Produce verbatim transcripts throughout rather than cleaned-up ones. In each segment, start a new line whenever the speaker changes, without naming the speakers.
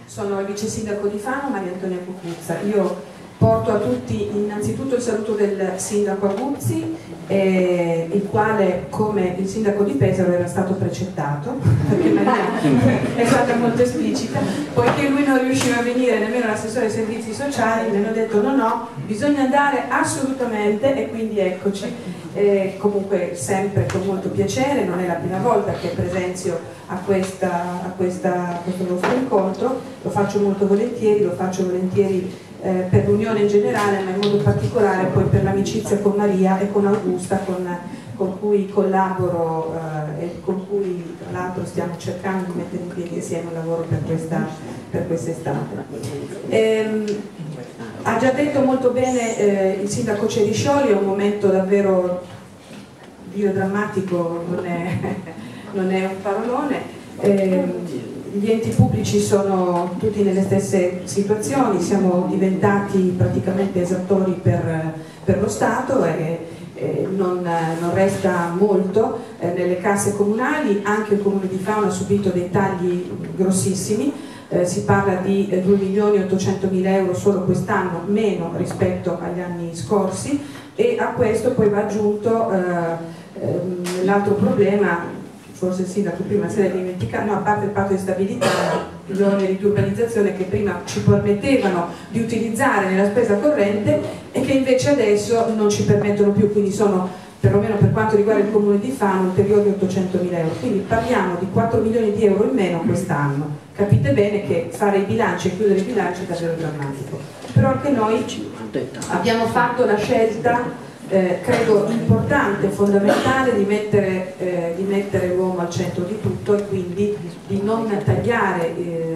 Sono il vice sindaco di Fano, Maria Antonia Cucuzza. Io porto a tutti innanzitutto il saluto del sindaco Aguzzi, eh, il quale, come il sindaco di Pesaro, era stato precettato, perché Maria è stata molto esplicita, poiché lui non riusciva a venire, nemmeno l'assessore ai servizi sociali, mi hanno detto no no, bisogna andare assolutamente, e quindi eccoci. Eh, comunque sempre con molto piacere, non è la prima volta che presenzio a, questa, a, questa, a questo nostro incontro, lo faccio molto volentieri, lo faccio volentieri eh, per l'unione in generale, ma in modo particolare poi per l'amicizia con Maria e con Augusta, con, con cui collaboro eh, e con cui tra l'altro stiamo cercando di mettere in piedi insieme un lavoro per questa per quest'estate. Ehm, ha già detto molto bene eh, il sindaco Ceriscioli, è un momento davvero, Dio, drammatico, non è, non è un parolone. Eh, gli enti pubblici sono tutti nelle stesse situazioni, siamo diventati praticamente esattori per, per lo Stato e eh, non, non resta molto eh, nelle casse comunali. Anche il comune di Fano ha subito dei tagli grossissimi. Eh, si parla di eh, due milioni ottocentomila euro solo quest'anno, meno rispetto agli anni scorsi, e a questo poi va aggiunto eh, ehm, l'altro problema, forse il sindaco prima se l'è dimenticato, no, a parte il patto di stabilità, gli oneri di urbanizzazione che prima ci permettevano di utilizzare nella spesa corrente e che invece adesso non ci permettono più, quindi sono, perlomeno per quanto riguarda il comune di Fano, ulteriori ottocentomila euro, quindi parliamo di quattro milioni di euro in meno quest'anno. Capite bene che fare i bilanci e chiudere i bilanci è davvero drammatico, però anche noi abbiamo fatto la scelta, eh, credo importante, fondamentale, di mettere, eh, di mettere l'uomo al centro di tutto e quindi di non tagliare eh,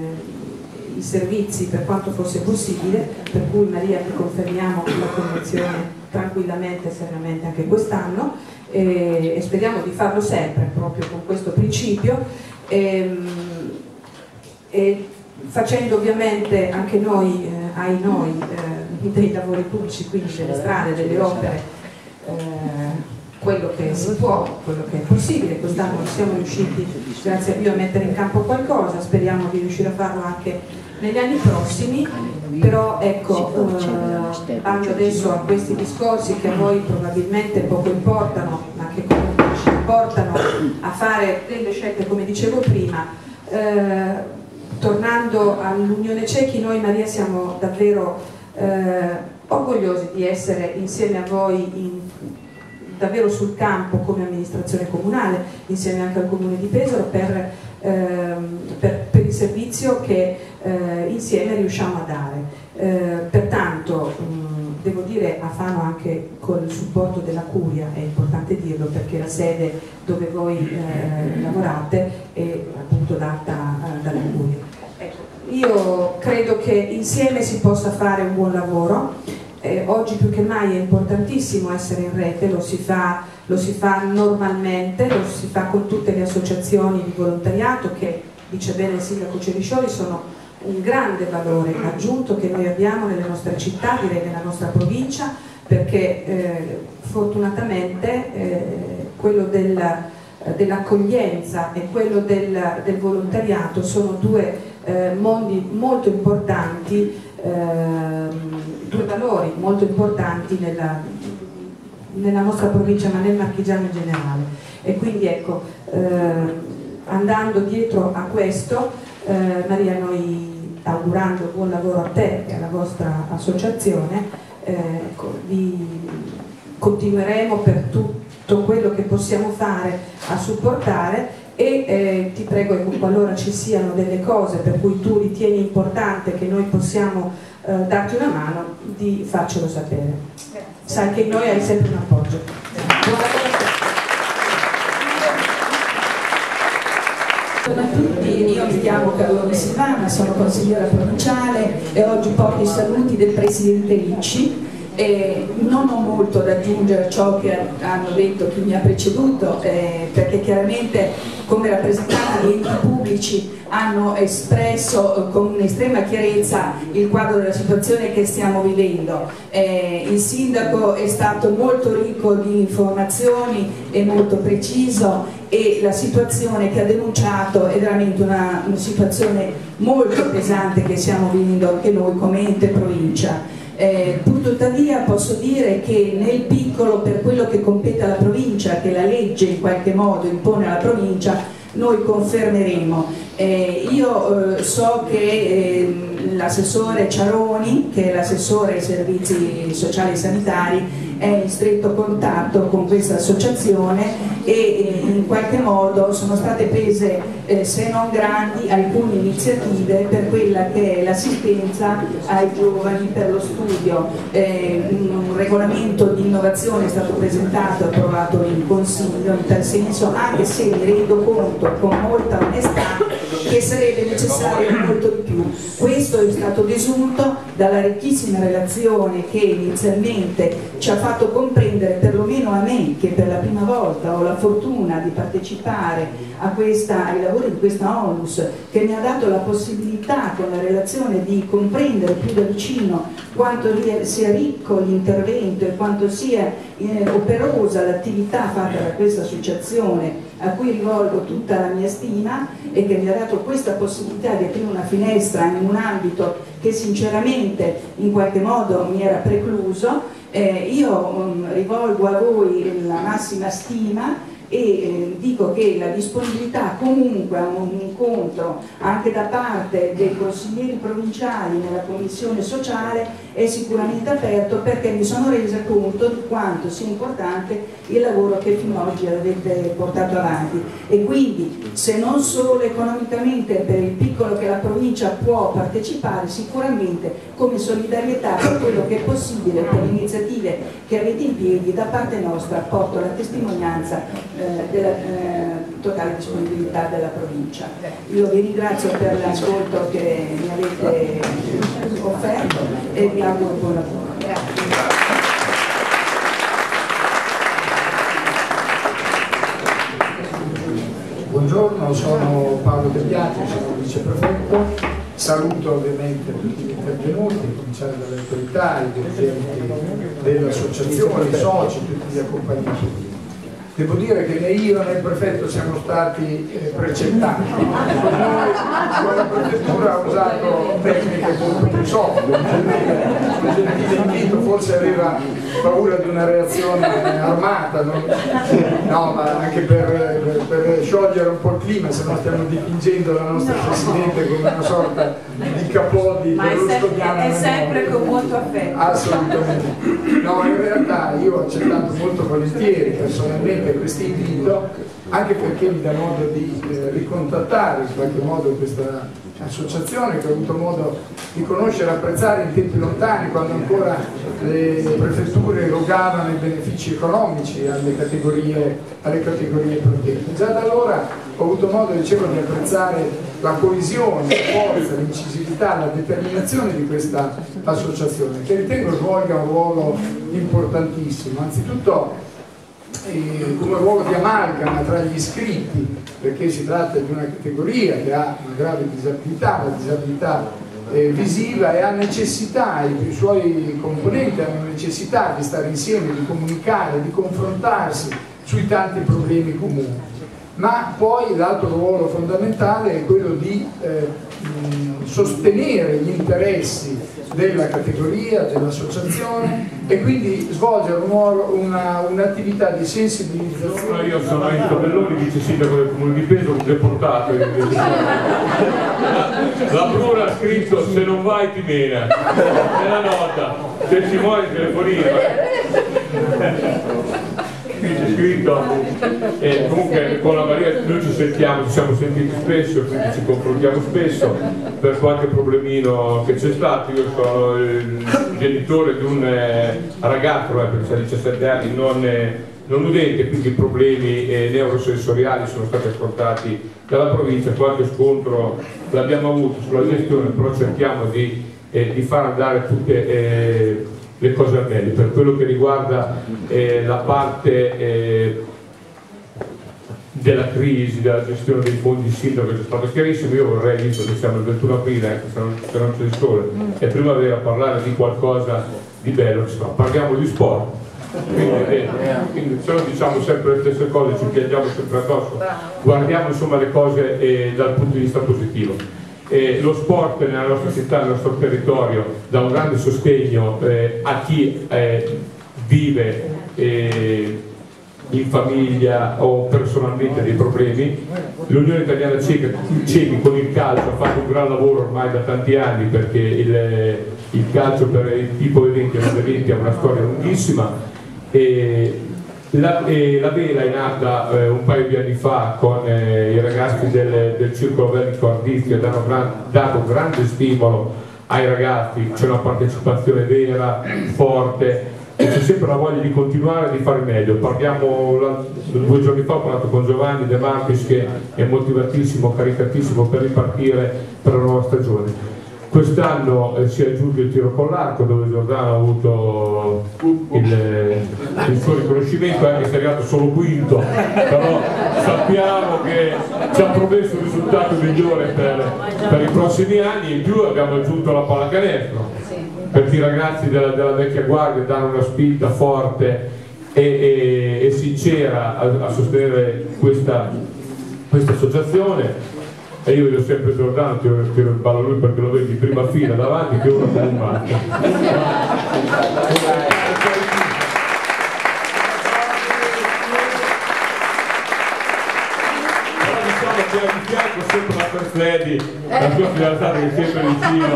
i servizi per quanto fosse possibile, per cui Maria ti confermiamo la convenzione tranquillamente e serenamente anche quest'anno, e, e speriamo di farlo sempre proprio con questo principio. Ehm, e facendo ovviamente anche noi, eh, ai noi, eh, dei lavori pubblici, quindi delle strade, delle opere, eh, quello che si può, quello che è possibile. Quest'anno siamo riusciti, grazie a Dio, a mettere in campo qualcosa, speriamo di riuscire a farlo anche negli anni prossimi, però ecco, eh, vado adesso a questi discorsi che a voi probabilmente poco importano, ma che comunque ci portano a fare delle scelte, come dicevo prima. Eh, Tornando all'Unione Cechi, noi Maria siamo davvero eh, orgogliosi di essere insieme a voi in, davvero sul campo come amministrazione comunale, insieme anche al Comune di Pesaro, per, ehm, per, per il servizio che eh, insieme riusciamo a dare. Eh, pertanto mh, devo dire a Fano anche con il supporto della Curia, è importante dirlo perché la sede dove voi eh, lavorate è appunto data eh, dalla Curia. Io credo che insieme si possa fare un buon lavoro, eh, oggi più che mai è importantissimo essere in rete, lo si fa, lo si fa normalmente, lo si fa con tutte le associazioni di volontariato che, dice bene il sindaco Ceriscioli, sono un grande valore aggiunto che noi abbiamo nelle nostre città, direi nella nostra provincia, perché eh, fortunatamente eh, quello del dell'accoglienza e quello del, del volontariato sono due eh, mondi molto importanti, eh, due valori molto importanti nella, nella nostra provincia, ma nel Marchigiano in generale. E quindi ecco, eh, andando dietro a questo, eh, Maria, noi augurando buon lavoro a te e alla vostra associazione, eh, ecco, vi continueremo per tutto quello che possiamo fare a supportare e eh, ti prego che qualora ci siano delle cose per cui tu ritieni importante che noi possiamo eh, darti una mano, di farcelo sapere. Grazie. Sai che in noi hai sempre un appoggio.
Buongiorno a tutti, io mi chiamo Carolina Silvana, sono consigliera provinciale e oggi porto i saluti del Presidente Ricci Eh, non ho molto da aggiungere a ciò che hanno detto chi mi ha preceduto, eh, perché chiaramente come rappresentanti di enti pubblici hanno espresso eh, con estrema chiarezza il quadro della situazione che stiamo vivendo. Eh, il sindaco è stato molto ricco di informazioni e molto preciso, e la situazione che ha denunciato è veramente una, una situazione molto pesante che stiamo vivendo anche noi come ente provincia. Eh, pur tuttavia posso dire che nel piccolo, per quello che compete alla provincia, che la legge in qualche modo impone alla provincia, noi confermeremo. Eh, io eh, so che eh, l'assessore Ciaroni, che è l'assessore ai servizi sociali e sanitari, è in stretto contatto con questa associazione e eh, in qualche modo sono state prese, eh, se non grandi, alcune iniziative per quella che è l'assistenza ai giovani per lo studio. Eh, un regolamento di innovazione è stato presentato e approvato in Consiglio in tal senso, anche se mi rendo conto con molta onestà che sarebbe necessario molto di più. Questo è stato desunto dalla ricchissima relazione che inizialmente ci ha fatto comprendere, perlomeno a me, che per la prima volta ho la fortuna di partecipare a questa, ai lavori di questa onlus, che mi ha dato la possibilità con la relazione di comprendere più da vicino quanto sia ricco l'intervento e quanto sia eh, operosa l'attività fatta da questa associazione, a cui rivolgo tutta la mia stima, e che mi ha dato questa possibilità di aprire una finestra in un ambito che sinceramente in qualche modo mi era precluso. Eh, io um, rivolgo a voi la massima stima e eh, dico che la disponibilità comunque a un incontro anche da parte dei consiglieri provinciali nella commissione sociale è sicuramente aperto, perché mi sono resa conto di quanto sia importante il lavoro che fino ad oggi avete portato avanti, e quindi se non solo economicamente per il piccolo che la provincia può partecipare, sicuramente come solidarietà per quello che è possibile, per le iniziative che avete in piedi, da parte nostra porto la testimonianza eh, della eh, totale disponibilità della provincia. Io vi ringrazio per l'ascolto che mi avete offerto e vi auguro buon lavoro. Grazie.
Buongiorno, sono Paolo Degliati, sono viceprefetto. Saluto ovviamente tutti gli intervenuti, a cominciare dalle autorità, i dirigenti dell'associazione, i soci, tutti gli accompagnati. Devo dire che né io né il prefetto siamo stati eh, precettati. Con la prefettura ha usato tecniche molto più soft, un gentile invito, forse aveva paura di una reazione armata, no, no ma anche per, per sciogliere un po' il clima, se no stiamo dipingendo la nostra Presidente come una sorta di Capodi berlusconiana.
Ma è sempre con molto affetto.
Assolutamente. No, in realtà io ho accettato molto volentieri personalmente questo invito, anche perché mi dà modo di eh, ricontattare in qualche modo questa associazione che ho avuto modo di conoscere e apprezzare in tempi lontani, quando ancora le prefetture erogavano i benefici economici alle categorie, alle categorie protette. Già da allora ho avuto modo, dicevo, di apprezzare la coesione, la forza, l'incisività, la determinazione di questa associazione, che ritengo svolga un ruolo importantissimo, anzitutto eh, come ruolo di amalgama tra gli iscritti, perché si tratta di una categoria che ha una grave disabilità, la disabilità eh, visiva, e ha necessità, i, i suoi componenti hanno necessità di stare insieme, di comunicare, di confrontarsi sui tanti problemi comuni. Ma poi l'altro ruolo fondamentale è quello di eh, mh, sostenere gli interessi della categoria, dell'associazione, e quindi svolgere un'attività un di sensibilizzazione.
Io sono Enzo Belloni, vice sindaco del comune di Pesaro, un deportato. La, la Bruna ha scritto: se non vai ti mena, nella nota, se ci muori telefonino. C'è scritto, e comunque con la Maria noi ci sentiamo, ci siamo sentiti spesso, quindi ci confrontiamo spesso per qualche problemino che c'è stato. Io sono il genitore di un eh, ragazzo eh, perché ha diciassette anni non, eh, non udente, quindi i problemi eh, neurosensoriali sono stati affrontati dalla provincia. Qualche scontro l'abbiamo avuto sulla gestione, però cerchiamo di, eh, di far andare tutte eh, le cose al meglio. Per quello che riguarda eh, la parte eh, della crisi, della gestione dei fondi sindaco, che è stato chiarissimo. Io vorrei, visto che siamo il ventuno aprile, anche se non, se non c'è il sole, è primavera, parlare di qualcosa di bello. Parliamo di sport, quindi, eh, quindi se non diciamo sempre le stesse cose, ci piangiamo sempre addosso, guardiamo insomma le cose eh, dal punto di vista positivo. Eh, lo sport nella nostra città, nel nostro territorio, dà un grande sostegno eh, a chi eh, vive eh, in famiglia o personalmente dei problemi. L'Unione Italiana Ciechi con il calcio ha fatto un gran lavoro ormai da tanti anni, perché il, il calcio per il tipo eventi non eventi ha una storia lunghissima. E la, e la Vela è nata eh, un paio di anni fa con eh, i ragazzi del, del Circolo Velico Ardizio, che hanno gran, dato grande stimolo ai ragazzi. C'è una partecipazione vera, forte, e c'è sempre la voglia di continuare e di fare meglio. Parliamo, la, due giorni fa ho parlato con Giovanni De Marchis, che è motivatissimo, caricatissimo per ripartire per la nuova stagione. Quest'anno eh, si è aggiunto il tiro con l'arco, dove Giordano ha avuto il, il suo riconoscimento, anche se è arrivato solo quinto, però sappiamo che ci ha promesso un risultato migliore per, per i prossimi anni. In più abbiamo aggiunto la pallacanestro, perché i ragazzi della, della vecchia guardia danno una spinta forte e, e, e sincera a, a sostenere questa, questa associazione. E io vedo sempre Giordano, tiro, tiro il ballo a lui perché lo vedi in prima fila davanti, che uno con un marco. Di fianco sempre la First Lady, la sua fidanzata che è sempre vicino,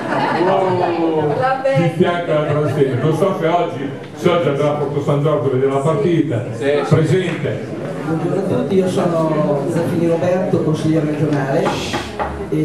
oh, di fianco alla First Lady. Non so se oggi, se oggi andrà a Porto San Giorgio a vedere la partita, presente.
Buongiorno a tutti, io sono Zaffini Roberto, consigliere regionale, e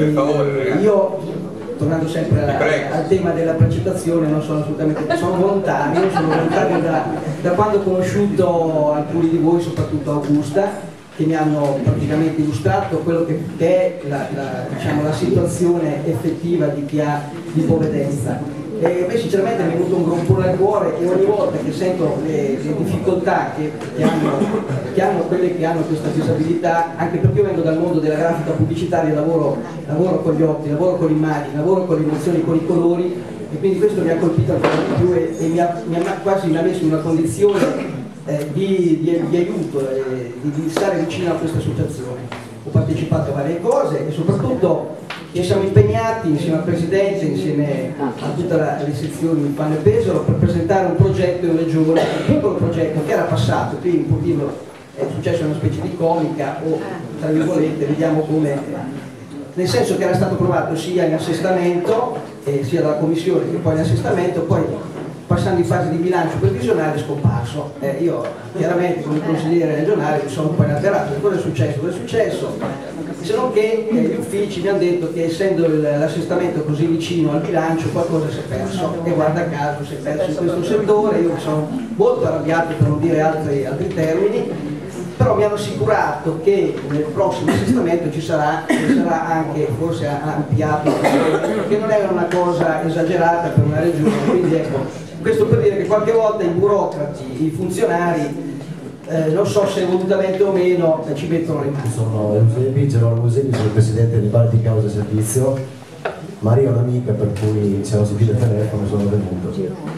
io, tornando sempre a, al tema della precettazione, non sono assolutamente, sono volontario, sono volontario da, da quando ho conosciuto alcuni di voi, soprattutto Augusta, che mi hanno praticamente illustrato quello che è la, la, diciamo, la situazione effettiva di chi ha ipovedenza. E a me sinceramente mi è venuto un grompone al cuore, e ogni volta che sento le, le difficoltà che, che, hanno, che hanno quelle che hanno questa disabilità, anche perché io vengo dal mondo della grafica pubblicitaria, lavoro, lavoro con gli occhi, lavoro con le immagini, lavoro con le emozioni, con i colori, e quindi questo mi ha colpito ancora di più e, e mi, ha, mi ha quasi mi ha messo in una condizione eh, di, di, di aiuto, eh, di, di stare vicino a questa associazione. Ho partecipato a varie cose e soprattutto ci siamo impegnati insieme al Presidente, insieme a tutte le sezioni di Panno e Pesaro, per presentare un progetto in Regione, un piccolo progetto che era passato, qui in Portino è successo una specie di comica, o tra virgolette, vediamo come, nel senso che era stato approvato sia in assestamento, eh, sia dalla Commissione che poi in assestamento, poi passando in fase di bilancio previsionale è scomparso. Eh, io chiaramente come consigliere regionale mi sono un po' inalterato. Cosa è successo? Cosa è successo? Se non che eh, gli uffici mi hanno detto che essendo l'assestamento così vicino al bilancio qualcosa si è perso, e guarda caso si è perso in questo settore. Io mi sono molto arrabbiato, per non dire altri, altri termini, però mi hanno assicurato che nel prossimo assestamento ci sarà, ci sarà anche forse ampliato, che non è una cosa esagerata per una regione. Quindi ecco, questo per dire che qualche volta i burocrati, i funzionari, Eh, non so se volutamente o meno, eh, ci mettono le mani.
Sono Eusebio, Gerolamo Eusebio, sono il presidente di Balti Causa Servizio. Maria è un'amica per cui ci hanno sentito il telefono e sono venuto.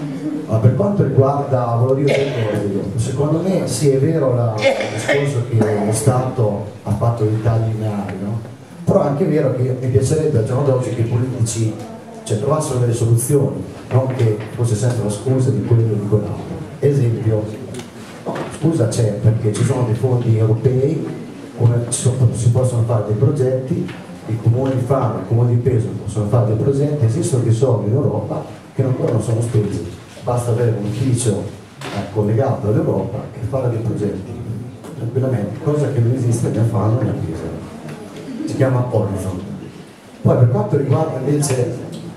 Ma per quanto riguarda, volevo dire, secondo me sì, è vero la, il discorso che lo Stato ha fatto dei tagli lineari, no? Però è anche vero che mi piacerebbe al giorno d'oggi che i politici, cioè, trovassero delle soluzioni, non che fosse sempre la scusa di quello che dicono. Esempio, no, scusa c'è perché ci sono dei fondi europei, come si possono fare dei progetti, i comuni di Fano, i comuni di Pesaro possono fare dei progetti, esistono dei soldi in Europa che ancora non sono spesi, basta avere un ufficio eh, collegato all'Europa che fa dei progetti tranquillamente, cosa che non esiste né a Fano né a Pesaro. Si chiama Horizon. Poi per quanto riguarda invece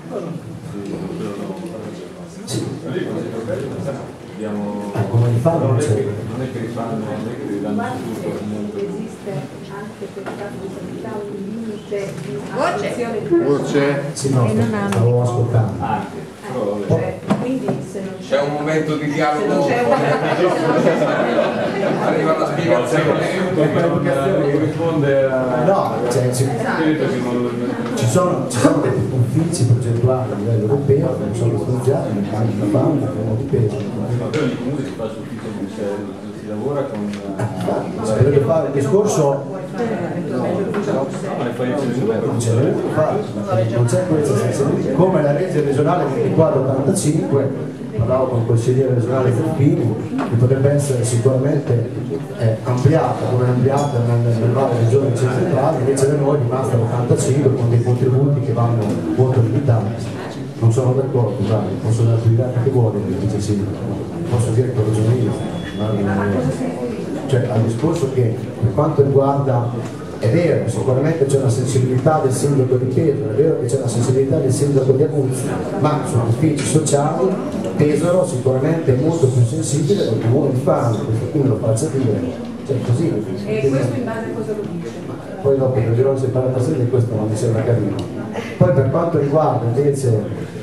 sì. Eh, come di Fano non c'è.
Non è che rifanno, non è che ridanno tutto comunque. Esiste anche per il caso di sanità un limite di attenzione di
Voce? Sì, no, stavo ascoltando.
Anche. Eh, quindi se non
un momento di dialogo, arriva la spiegazione.
No, cioè, ci, ci, sono, ci sono dei uffici progettuali a livello europeo che sono stanziati nel campo di banda, che di peso.
Si lavora con...
Si deve fare un discorso, non c'è questa sensibilità, come la legge regionale ventiquattro ottantacinque, parlavo con il consigliere regionale Zappini, che potrebbe essere sicuramente eh, ampliata, come è ampliata nelle, nelle varie regioni centrali, invece da noi è rimasta l'ottantacinque con dei contributi che vanno molto limitati. Non sono d'accordo, posso dare più dati che vuole, dice sì, posso dire che ho ragione io. Cioè al discorso che per quanto riguarda, è vero, sicuramente c'è una sensibilità del sindaco di Pesaro, è vero che c'è una sensibilità del sindaco di Aguzzi, ma sugli uffici sociali Pesaro sicuramente è molto più sensibile del comune di Fano, questo qui me lo faccia dire, cioè così.
E questo in base a cosa lo dice?
Poi dopo vi dirò separata sede, questo non mi sembra carino. Poi per quanto riguarda invece